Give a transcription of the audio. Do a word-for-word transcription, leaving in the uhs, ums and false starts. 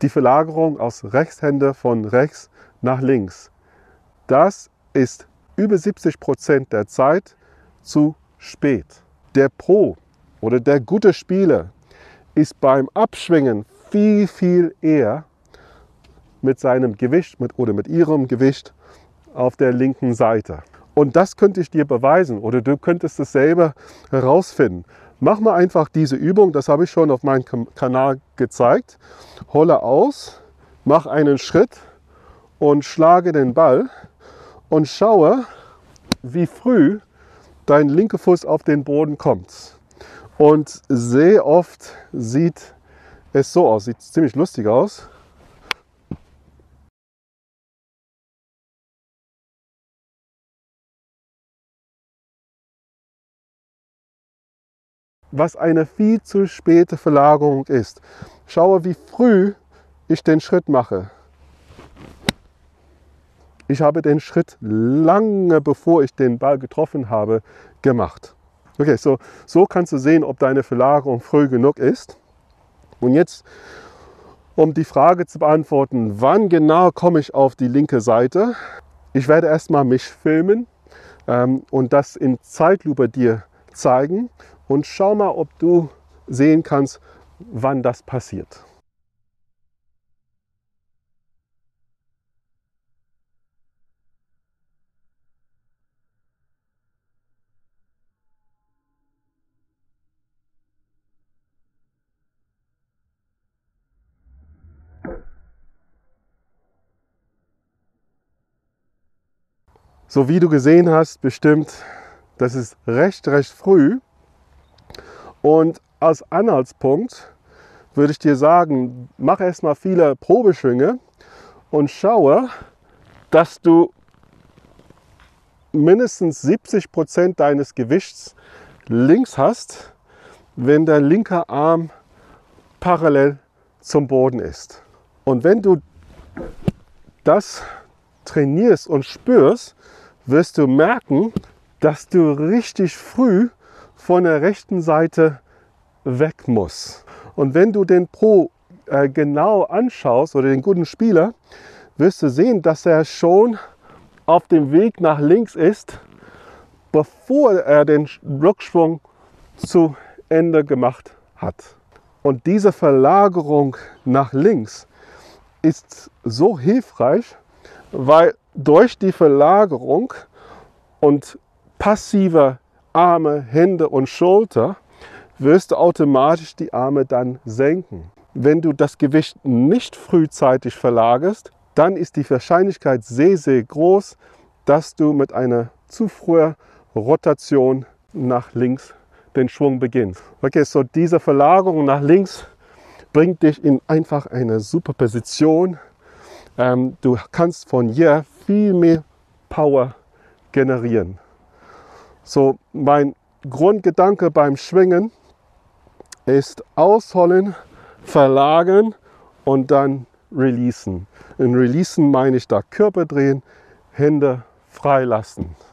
die Verlagerung aus Rechtshänder von rechts nach links. Das ist über siebzig Prozent der Zeit zu spät. Der Pro oder der gute Spieler ist beim Abschwingen viel, viel eher mit seinem Gewicht mit, oder mit ihrem Gewicht auf der linken Seite. Und das könnte ich dir beweisen oder du könntest es selber herausfinden. Mach mal einfach diese Übung, das habe ich schon auf meinem Kanal gezeigt. Hole aus, mach einen Schritt und schlage den Ball und schaue, wie früh dein linker Fuß auf den Boden kommt. Und sehr oft sieht es so aus, sieht ziemlich lustig aus. Was eine viel zu späte Verlagerung ist. Schaue, wie früh ich den Schritt mache. Ich habe den Schritt lange bevor ich den Ball getroffen habe, gemacht. Okay, so, so kannst du sehen, ob deine Verlagerung früh genug ist. Und jetzt, um die Frage zu beantworten, wann genau komme ich auf die linke Seite? Ich werde erstmal mich filmen ähm, und das in Zeitlupe dir zeigen. Und schau mal, ob du sehen kannst, wann das passiert. So wie du gesehen hast, bestimmt, das ist recht, recht früh. Und als Anhaltspunkt würde ich dir sagen, mach erstmal viele Probeschwünge und schaue, dass du mindestens siebzig Prozent deines Gewichts links hast, wenn der linke Arm parallel zum Boden ist. Und wenn du das trainierst und spürst, wirst du merken, dass du richtig früh von der rechten Seite weg musst. Und wenn du den Pro äh, genau anschaust oder den guten Spieler, wirst du sehen, dass er schon auf dem Weg nach links ist, bevor er den Rückschwung zu Ende gemacht hat. Und diese Verlagerung nach links ist so hilfreich, weil durch die Verlagerung und passiver Arme, Hände und Schulter wirst du automatisch die Arme dann senken. Wenn du das Gewicht nicht frühzeitig verlagerst, dann ist die Wahrscheinlichkeit sehr, sehr groß, dass du mit einer zu frühen Rotation nach links den Schwung beginnst. Okay, so diese Verlagerung nach links bringt dich in einfach eine super Position. Ähm, du kannst von hier viel mehr Power generieren. So, mein Grundgedanke beim Schwingen ist ausholen, verlagern und dann releasen. In releasen meine ich da Körper drehen, Hände freilassen.